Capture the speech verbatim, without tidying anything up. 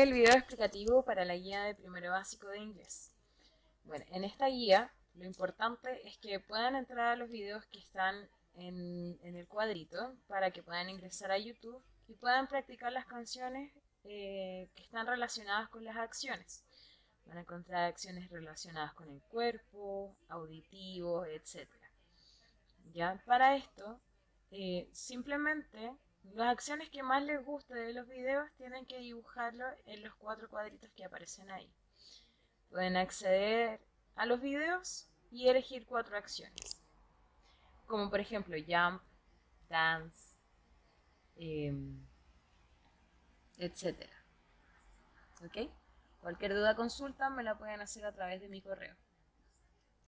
el video explicativo para la guía de primero básico de inglés. Bueno, en esta guía lo importante es que puedan entrar a los videos que están en, en el cuadrito para que puedan ingresar a YouTube y puedan practicar las canciones eh, que están relacionadas con las acciones. Van a encontrar acciones relacionadas con el cuerpo, auditivos, etcétera. Ya, para esto, eh, simplemente las acciones que más les guste de los videos tienen que dibujarlo en los cuatro cuadritos que aparecen ahí. Pueden acceder a los videos y elegir cuatro acciones, como por ejemplo jump, dance, eh, etcétera. ¿Ok? Cualquier duda o consulta me la pueden hacer a través de mi correo.